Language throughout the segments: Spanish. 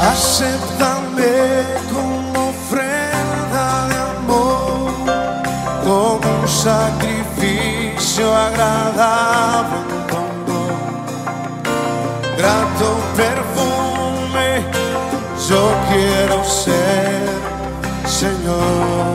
Acéptame como ofrenda de amor, como un sacrificio agradable en tu amor. Grato perfume yo quiero ser, Señor.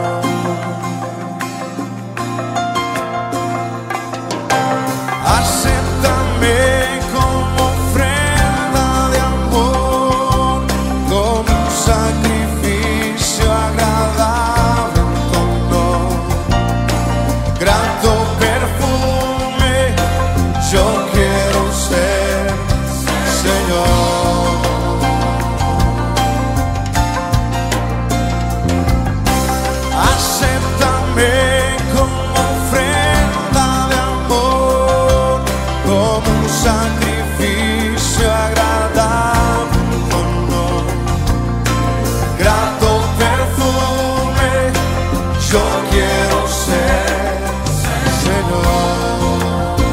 Acéptame como ofrenda de amor, como un sacrificio agradable en tu honor. Grato perfume yo quiero ser, Señor. Acéptame como ofrenda de amor, como un sacrificio agradable en tu honor. Grato perfume yo quiero ser, Señor.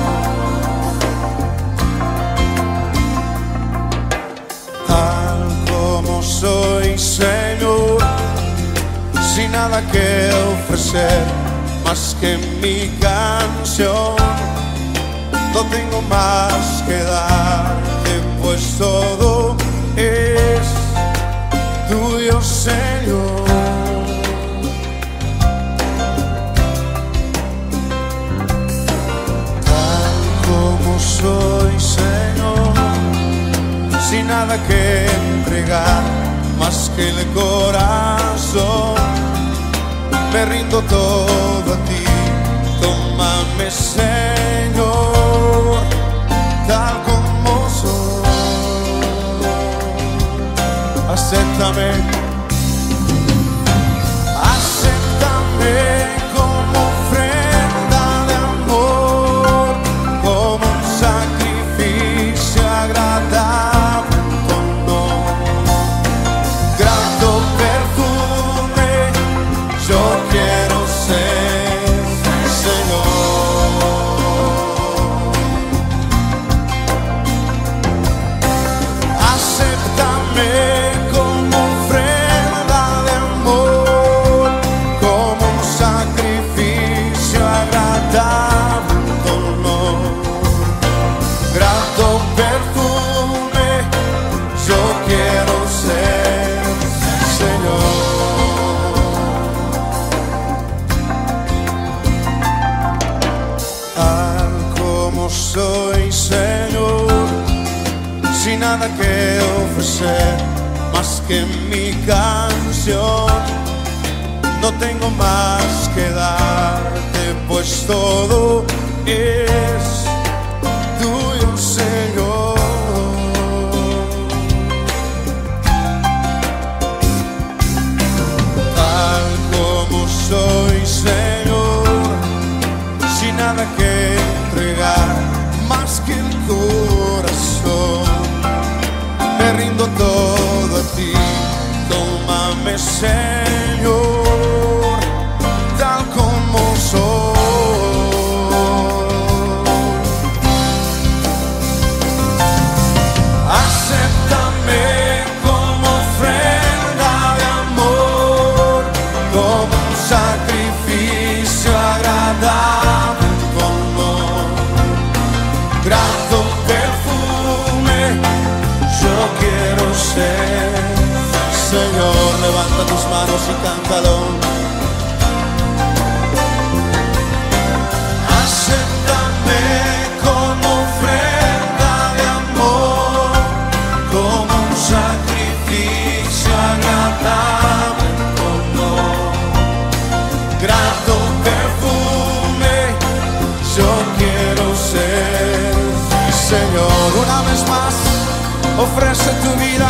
Tal como soy, Señor, sin nada que ofrecer más que mi canción. No tengo más que darte, pues todo es tuyo, Señor. Tal como soy, Señor, sin nada que entregar más que el corazón, me rindo todo a ti. Tómame, Señor, tal como soy. Acéptame, acéptame como ofrenda de amor, como un sacrificio agradable en tu honor. Grato perfume yo quiero ser, Señor. Acéptame como ofrenda de amor, como un sacrificio agradable en tu honor. Grato perfume yo quiero ser, Señor. Tal como soy, Señor, sin nada que ofrecer más que mi canción. No tengo más que darte, pues todo es tuyo, Señor. Tal como soy, Señor, sin nada que entregar más que el corazón, me rindo todo a ti. Tómame, Señor, tal como soy. Acéptame como ofrenda de amor, como un sacrificio agradable en tu honor. Grato perfume yo quiero ser, Señor. Levanta tus manos y cántalo. Acéptame como ofrenda de amor, como un sacrificio agradable en tu honor. Grato perfume yo quiero ser, Señor. Una vez más, ofrece tu vida.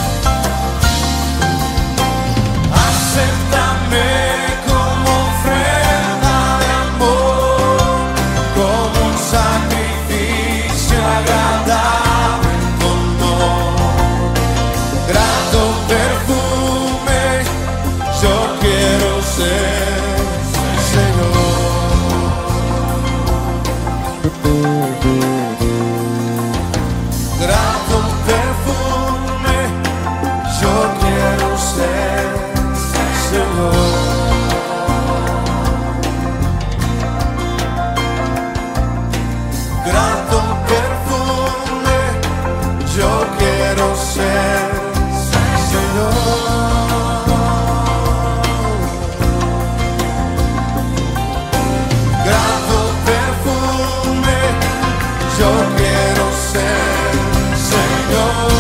Acéptame como ofrenda de amor, como un sacrificio agradable en tu honor. Grato perfume yo quiero ser, Señor. Grato perfume ser, Señor. Grato perfume, yo quiero ser, Señor. Grato perfume, yo quiero ser, Señor.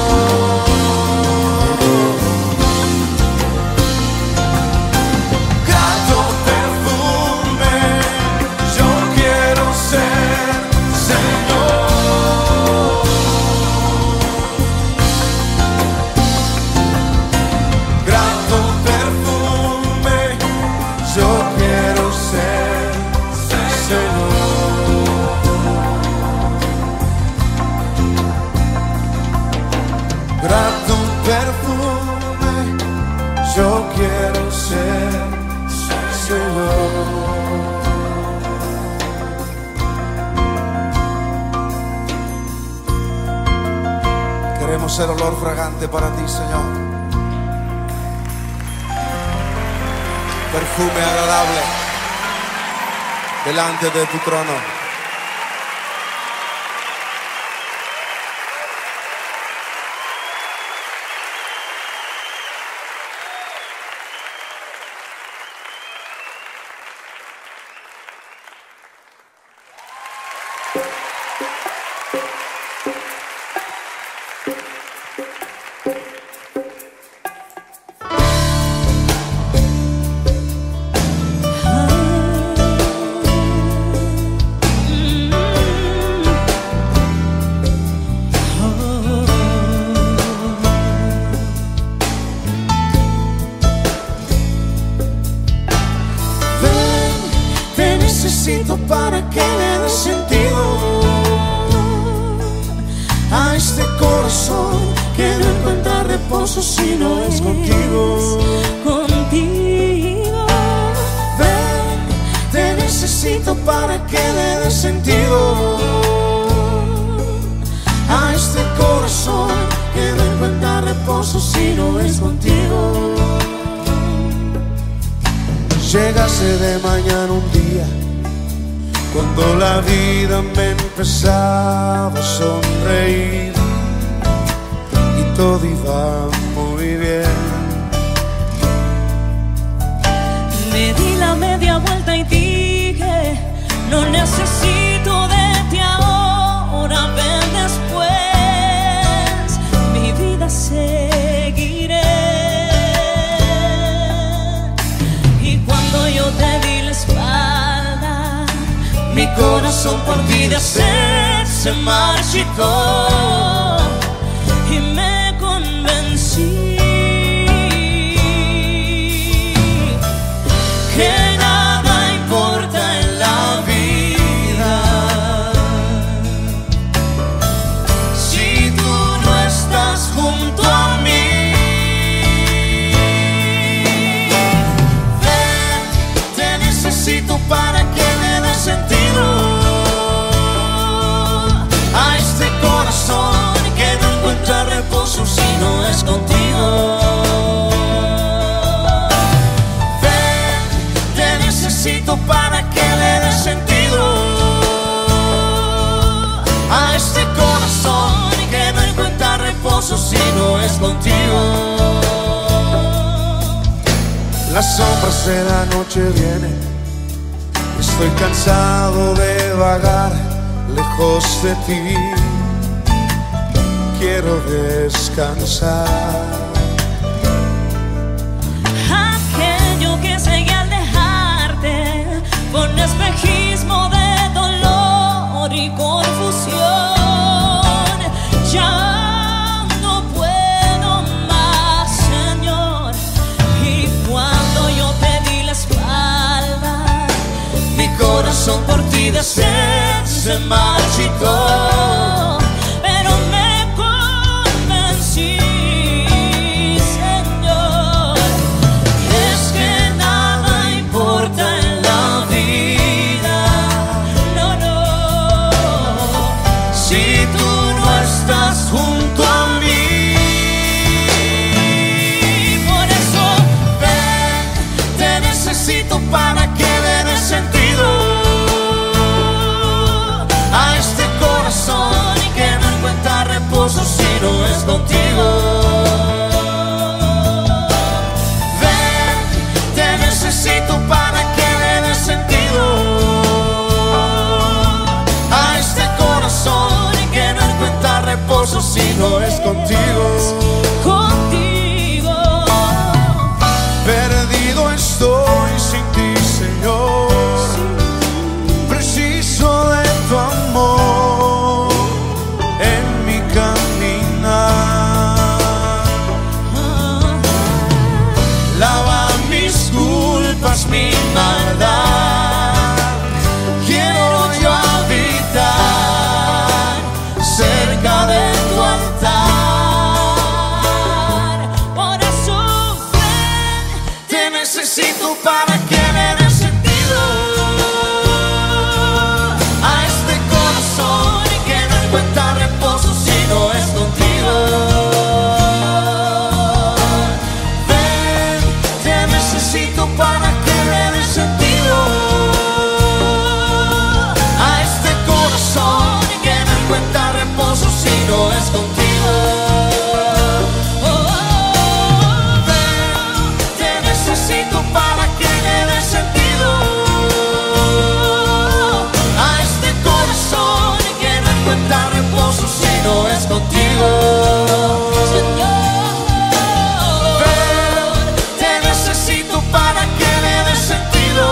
Grato perfume, yo quiero ser, Señor. Grato perfume, yo quiero ser, Señor. Grato perfume, yo quiero ser, Señor. Queremos ser olor fragante para ti, Señor. Perfume agradable delante de tu trono. Para que le dé sentido a este corazón que no encuentra reposo si no es contigo. Contigo. Ven, te necesito para que le dé sentido a este corazón que no encuentra reposo si no es contigo. Llegase de mañana un día cuando la vida me empezaba a sonreír y todo iba muy bien. Me di la media vuelta y dije, no necesito de ti ahora, ven después, mi vida seguiré. Y cuando yo te di la espalda, mi corazón por ti de sed se marchitó y me convencí que nada importa en la vida si tú no estás junto a mí. Ven, te necesito para que le dé sentido a este corazón que no encuentra reposo si no es contigo. Ven, te necesito para que le dé sentido a este corazón que no encuentra reposo si no es contigo. Las sombras de la noche vienen, estoy cansado de vagar lejos de ti, quiero descansar. Aquello que seguí al dejarte fue un espejismo de dolor y confusión. Ya no puedo más, Señor. Y cuando yo te di la espalda, mi corazón por ti de sed se marchitó, pero me convencí, Señor, es que nada importa en la vida, no, no, si tú no estás junto a mí. Por si no es contigo. Contigo. Perdido estoy sin ti, Señor. Preciso de tu amor en mi caminar. Lava mis culpas, mi maldad. Quiero yo habitar cerca de tu altar. Por eso ven, Te necesito para que le dé sentido a este corazón que no encuentra reposo si no es contigo. Ven, te necesito para que le dé sentido a este corazón que no encuentra reposo si no es contigo. Te necesito para que le dé sentido a este corazón que no encuentra reposo si no es contigo. Señor. Te necesito para que le dé sentido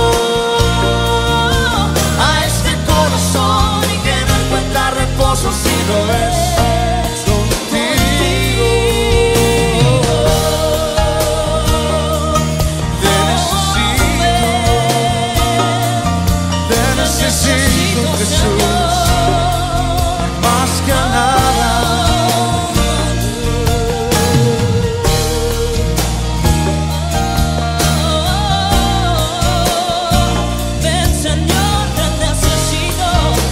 a este corazón que no encuentra reposo si no es contigo. Te necesito, Jesús, más que a nada. Ven, Señor, te necesito.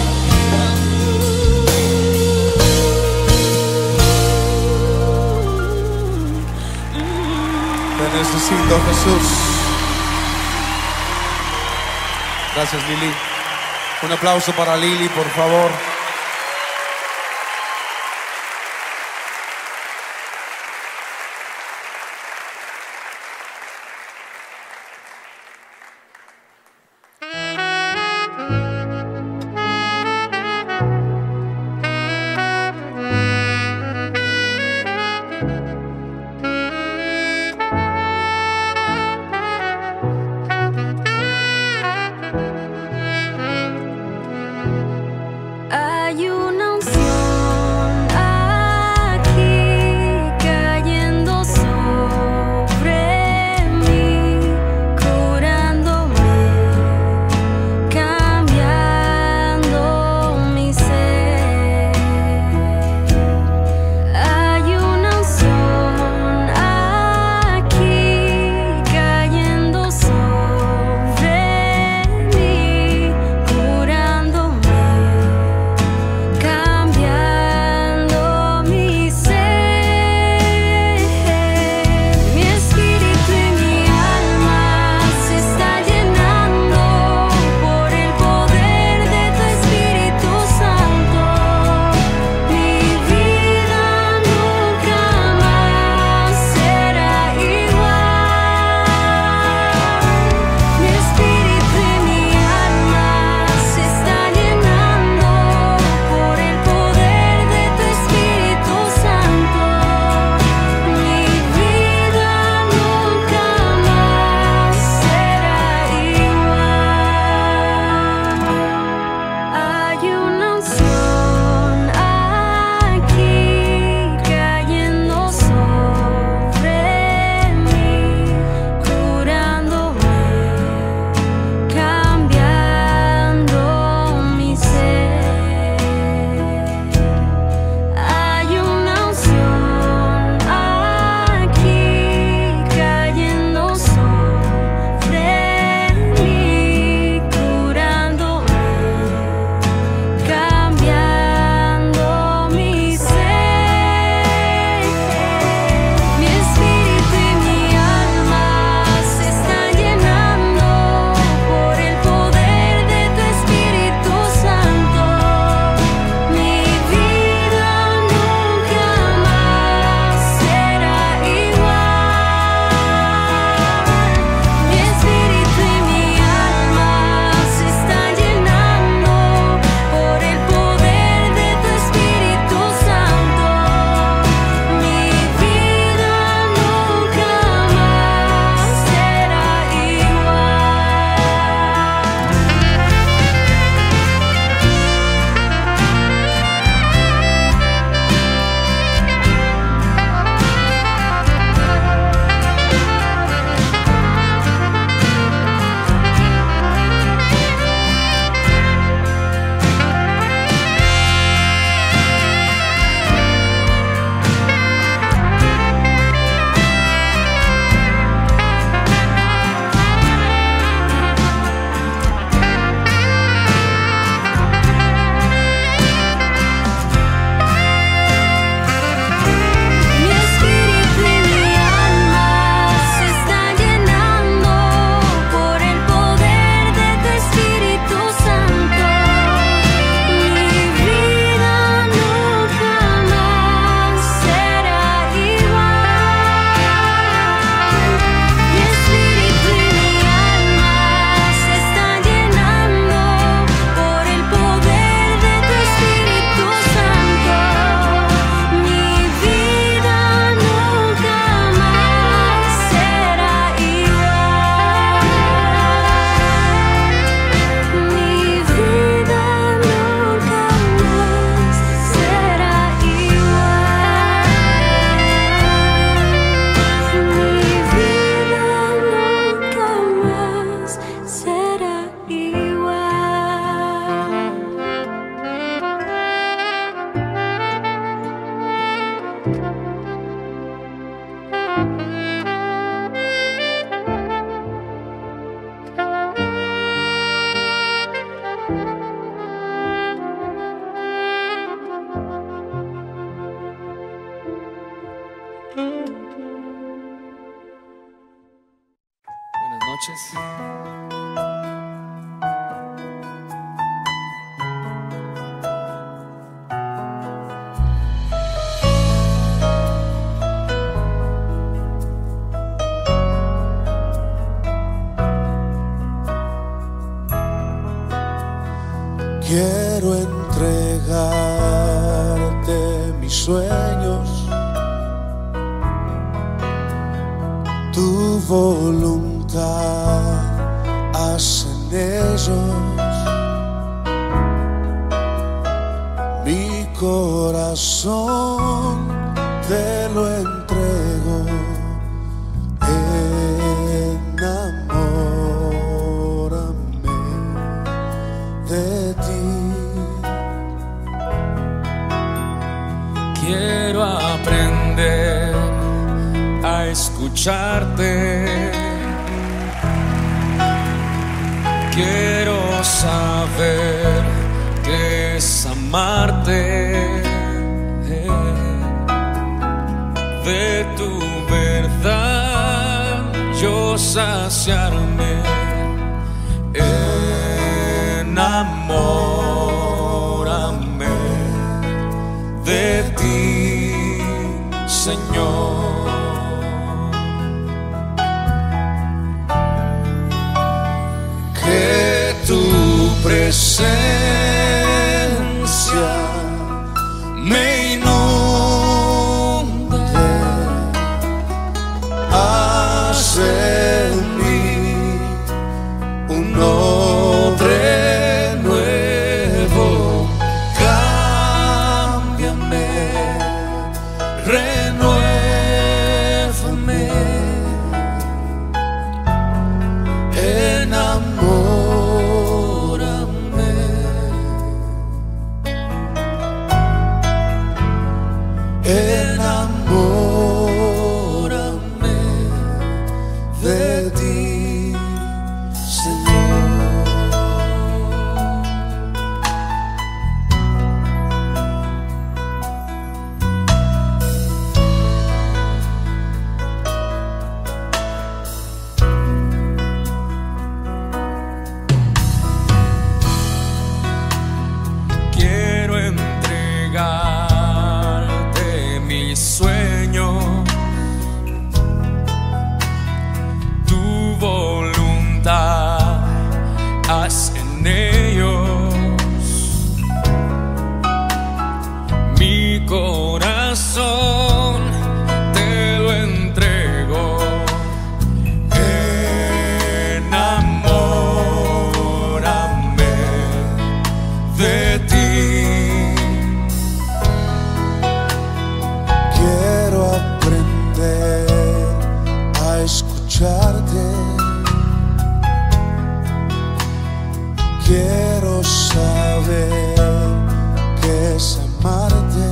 Te necesito, Jesús. Gracias, Lili. Un aplauso para Lili, por favor. I Buenas noches. Quiero entregarte mis sueños, tu voluntad, haz en ellos. Mi corazón te lo entrego, enamórame de ti. Quiero aprender a escucharte. Quiero saber qué es amarte. De tu verdad yo saciarme. Enamórame de ti, Señor. Que tu presencia me inunde, haz en mí un hombre nuevo, cámbiame, renuévame, enamórame, enamórame de ti, Señor. Quiero entregarte mis sueños, tu voluntad, haz en ellos. Mi corazón te lo entrego, enamórame de ti. Quiero aprender a escucharte. Quiero saber qué es amarte.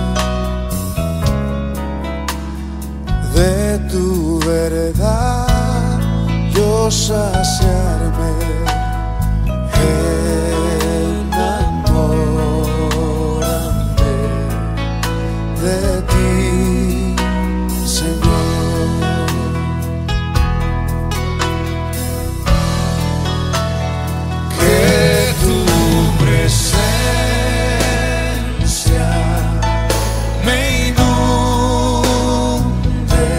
De tu verdad yo saciarme. Enamórame de ti, Señor. Que tu presencia me inunde,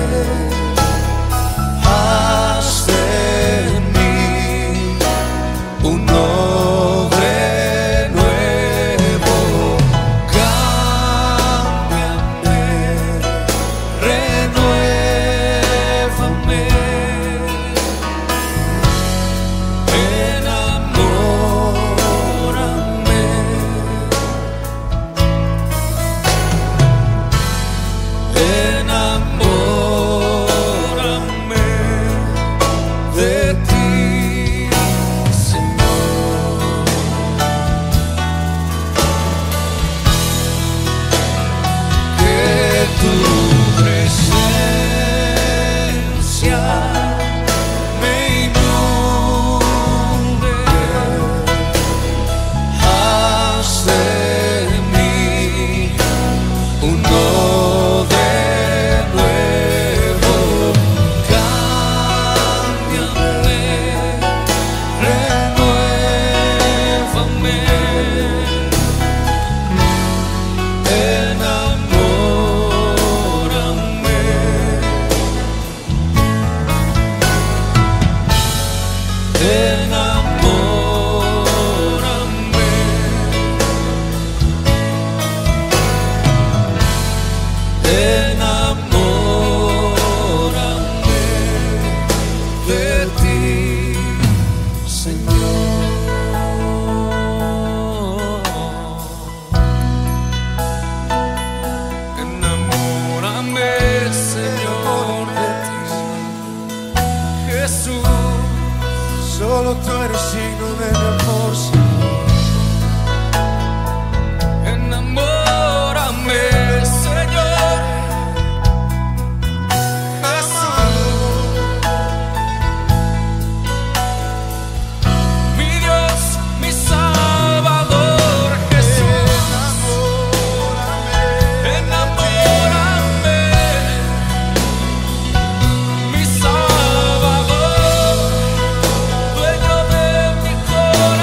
haz de mí un hombre nuevo, cámbiame, renuévame, tú eres signo de mi amor, Enamórame, Señor Jesús, mi Dios, mi Salvador Jesús. Enamórame, mi Salvador, dueño de mi corazón.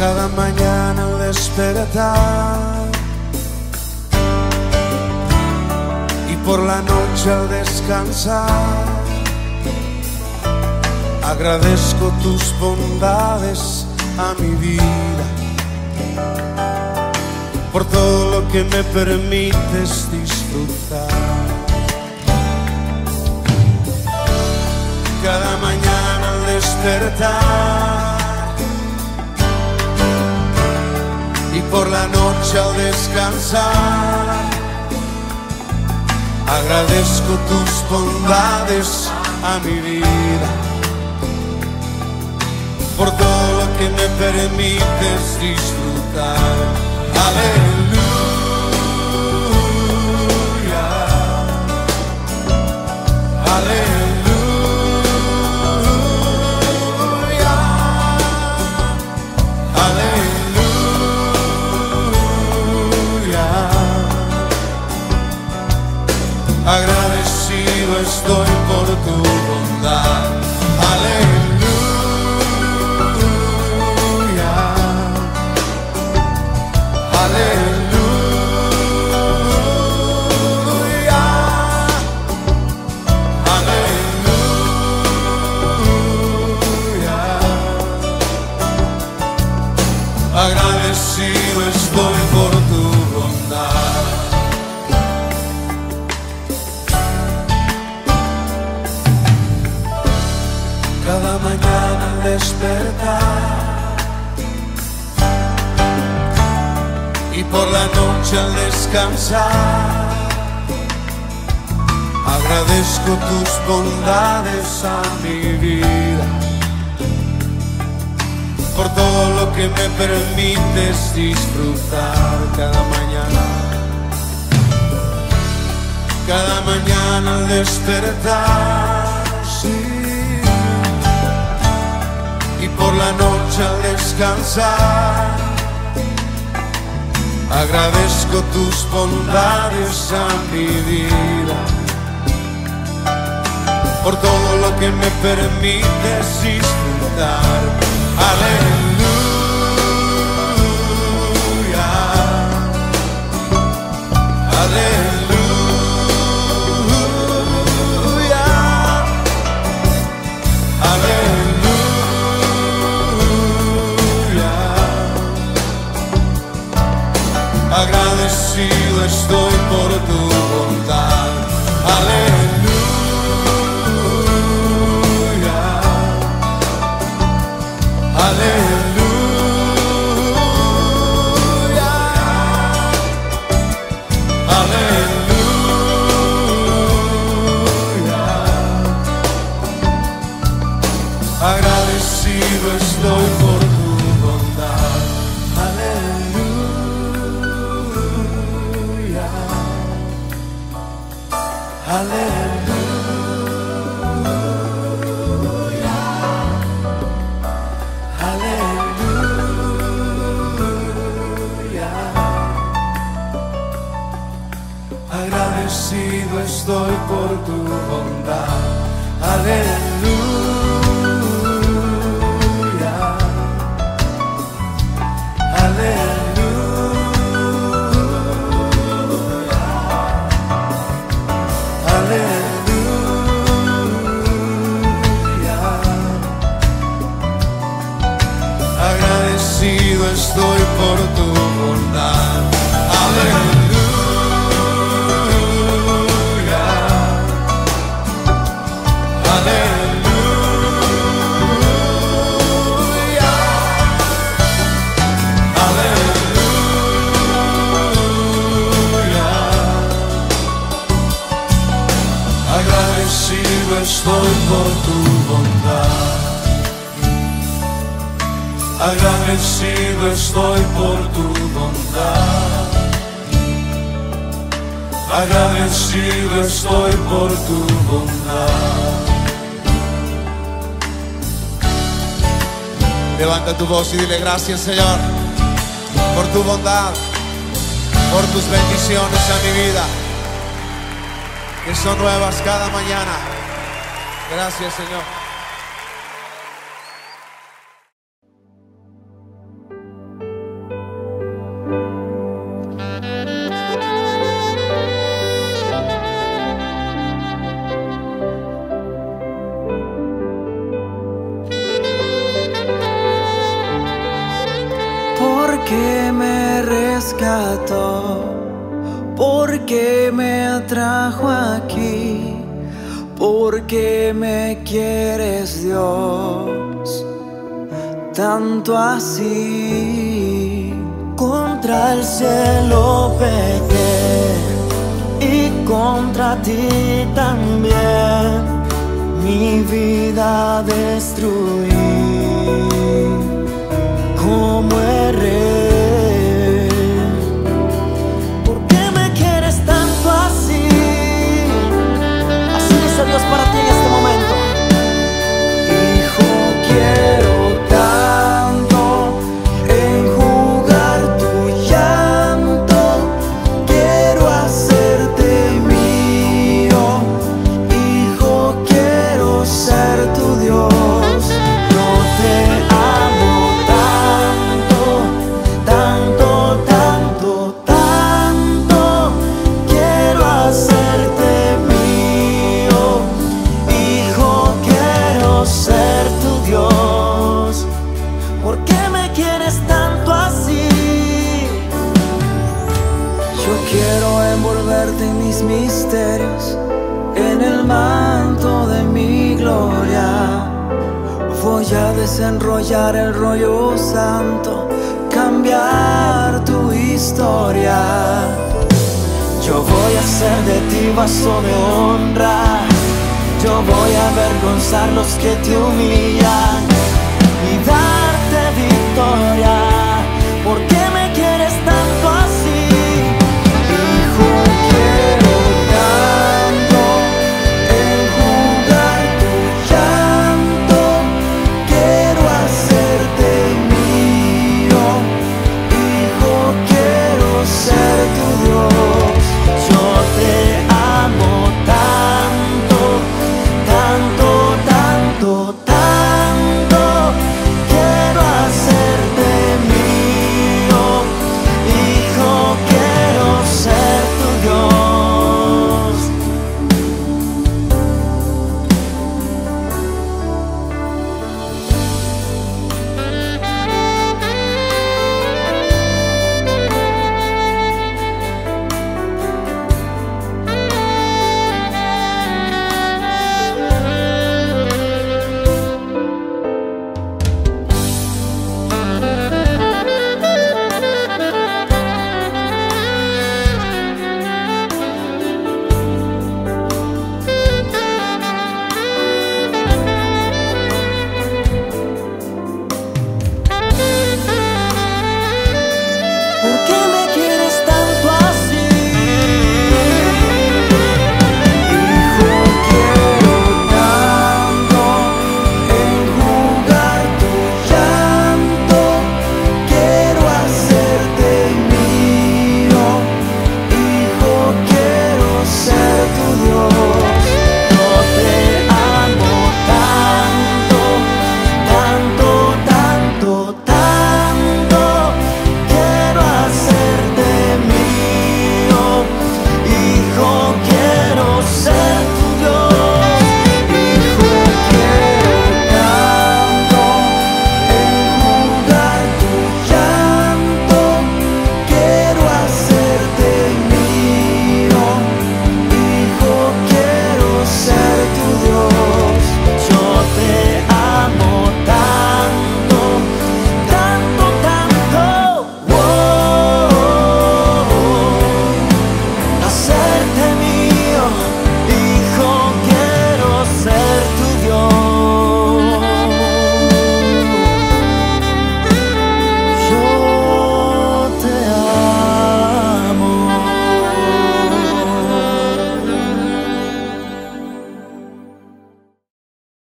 cada mañana al despertar y por la noche al descansar. Agradezco tus bondades a mi vida, por todo lo que me permites disfrutar. Cada mañana al despertar y por la noche al descansar, agradezco tus bondades a mi vida, por todo lo que me permites disfrutar. Aleluya, aleluya, aleluya. Agradecido estoy por tu bondad. Aleluya. Agradecido estoy por tu bondad. Cada mañana al despertar y por la noche al descansar, agradezco tus bondades a mi vida, por todo lo que me permites disfrutar. Cada mañana al despertar, sí, y por la noche al descansar, agradezco tus bondades a mi vida, por todo lo que me permites disfrutar. Aleluya, aleluya, aleluya. Agradecido estoy por tu bondad. Aleluya, aleluya, aleluya. Agradecido estoy por tu bondad. Aleluya, aleluya. Agradecido estoy por tu bondad. Aleluya, aleluya, aleluya. Agradecido estoy por tu bondad. Aleluya. Agradecido estoy por tu bondad. Agradecido estoy por tu bondad. Agradecido estoy por tu bondad. Levanta tu voz y dile gracias, Señor, por tu bondad, por tus bendiciones a mi vida, que son nuevas cada mañana. Gracias, Señor. rescató, porque me atrajo aquí, porque me quieres, Dios, tanto así. Contra el cielo pequé y contra ti también mi vida destruí. Como erré, ¿por qué me quieres tanto así? Así dice Dios para ti en este momento. Hijo, quiero tanto enjugar tu llanto, quiero hacerte mío. Hijo, quiero ser tu Dios. Yo te amo tanto, tanto, tanto, tanto. Quiero hacerte mío. Hijo, quiero ser tu Dios. ¿Por qué me quieres tanto así? Yo quiero envolverte en mis misterios, en el manto de mi gloria. Voy a desenrollar el rollo santo, cambiar tu historia. Yo voy a hacer de ti vaso de honra. Yo voy a avergonzar los que te humillan.